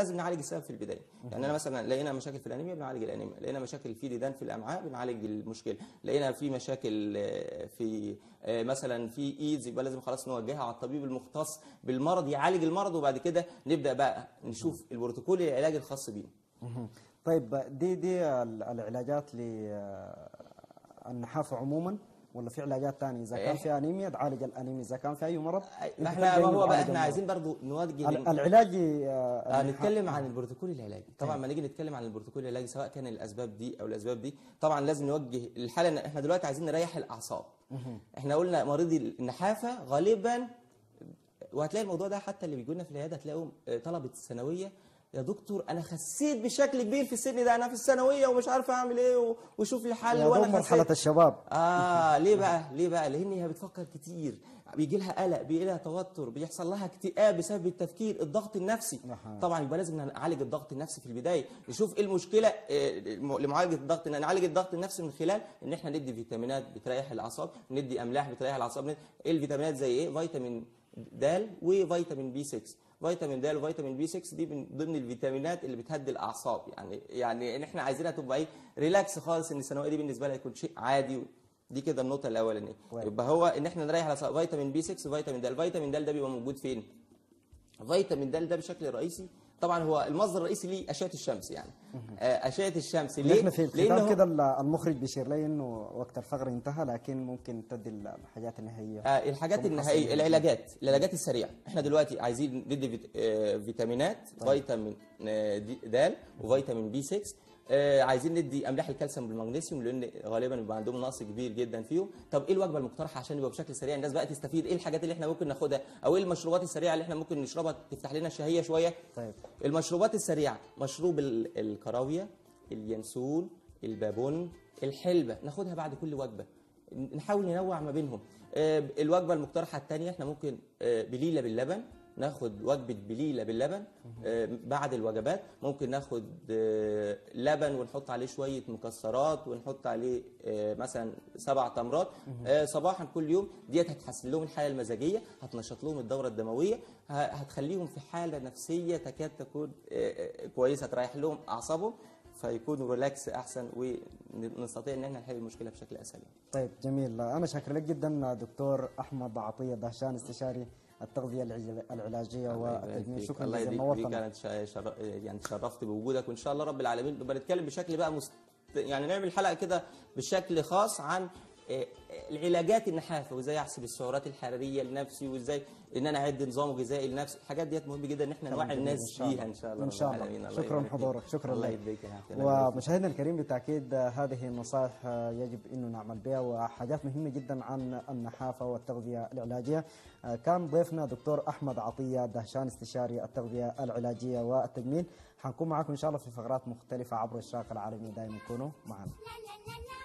لازم نعالج السبب في البدايه. يعني انا مثلا لقينا مشاكل في الانيميا بنعالج الانيميا، لقينا مشاكل في ديدان في الامعاء بنعالج المشكله، لقينا في مشاكل في مثلا في ايدز، يبقى لازم خلاص نوجهها على الطبيب المختص بالمرض يعالج المرض، وبعد كده نبدا بقى نشوف البروتوكول العلاج الخاص بيهم. طيب دي العلاجات للنحافه عموما، ولا في علاجات ثانيه؟ اذا كان في انيميا تعالج الانيميا، اذا كان في اي مرض احنا ما هو بقى احنا عايزين برضو نوجه العلاج. نتكلم عن البروتوكول العلاجي. طبعا ما نيجي نتكلم عن البروتوكول العلاجي سواء كان الاسباب دي او الاسباب دي، طبعا لازم نوجه الحاله ان احنا دلوقتي عايزين نريح الاعصاب. احنا قلنا مريضي النحافه غالبا، وهتلاقي الموضوع ده حتى اللي بيجوا لنا في العياده هتلاقيهم طلبه الثانويه، يا دكتور انا خسيت بشكل كبير في السن ده، انا في الثانويه ومش عارف اعمل ايه وشوف لي حل وانا مرحله الشباب. ليه بقى؟ لان هي بتفكر كتير، بيجي لها قلق، بيجي لها توتر، بيحصل لها اكتئاب بسبب التفكير، الضغط النفسي. طبعا يبقى لازم نعالج الضغط النفسي في البدايه، نشوف ايه المشكله لمعالجه الضغط، نعالج الضغط النفسي من خلال ان احنا ندي فيتامينات بتريح الاعصاب، ندي املاح بتريح الاعصاب. ايه الفيتامينات؟ زي ايه؟ فيتامين د وفيتامين بي 6. فيتامين د وفيتامين بي 6 دي من ضمن الفيتامينات اللي بتهدي الاعصاب، يعني ان احنا عايزينها تبقى ايه، ريلاكس خالص، ان الثانويه دي بالنسبه لها يكون شيء عادي. دي كده النقطه الاولانيه. يبقى هو ان احنا نريح على فيتامين بي 6 وفيتامين د. الفيتامين د ده بيبقى موجود فين؟ فيتامين د ده بشكل رئيسي طبعا هو المصدر الرئيسي ليه اشعه الشمس. يعني اشعه الشمس ليه؟ احنا في الختام كده المخرج بيشير لي انه وقت الفقره انتهى، لكن ممكن تدي الحاجات النهائيه. الحاجات النهائيه، العلاجات السريعه. احنا دلوقتي عايزين ندي فيتامينات، فيتامين د وفيتامين بي 6. عايزين ندي املاح الكالسيوم بالمغنيسيوم، لان غالبا بيبقى عندهم نقص كبير جدا فيهم. طب ايه الوجبه المقترحه عشان يبقى بشكل سريع الناس بقى تستفيد؟ ايه الحاجات اللي احنا ممكن ناخدها، او ايه المشروبات السريعه اللي احنا ممكن نشربها تفتح لنا الشهيه شويه؟ طيب المشروبات السريعه، مشروب الكراويه، اليانسون، البابون، الحلبه، ناخدها بعد كل وجبه، نحاول ننوع ما بينهم. الوجبه المقترحه الثانيه احنا ممكن بليله باللبن، ناخد وجبه بليله باللبن. بعد الوجبات ممكن ناخد لبن ونحط عليه شويه مكسرات، ونحط عليه مثلا 7 تمرات صباحا كل يوم. ديت هتحسن لهم الحاله المزاجيه، هتنشط لهم الدوره الدمويه، هتخليهم في حاله نفسيه تكاد تكون كويسه، تريح لهم اعصابهم، فيكونوا ريلاكس احسن، ونستطيع ان احنا نحل المشكله بشكل اسهل. طيب جميل، انا شاكر لك جدا دكتور احمد عطيه دهشان، استشاري التغذيه العلاجيه والتجميل. شكرا جزيلا، نورتنا. يعني تشرفت بوجودك، وان شاء الله رب العالمين نبقى نتكلم بشكل بقى يعني نعمل حلقه كده بشكل خاص عن العلاجات النحافه، وازاي احسب السعرات الحراريه لنفسي، وازاي ان انا اعد نظام غذائي لنفسي. الحاجات ديت مهم جدا ان احنا نوعي الناس بيها ان شاء الله. ان شاء الله. شكرا حضورك، شكرا الله لك. يديك. ومشاهدنا الكريم، بالتاكيد هذه النصائح يجب انه نعمل بها، وحاجات مهمه جدا عن النحافه والتغذيه العلاجيه. كان ضيفنا دكتور احمد عطيه دهشان، استشاري التغذيه العلاجيه والتجميل. حنكون معكم ان شاء الله في فقرات مختلفه عبر الشاشه العالمي، دائما كونوا معنا.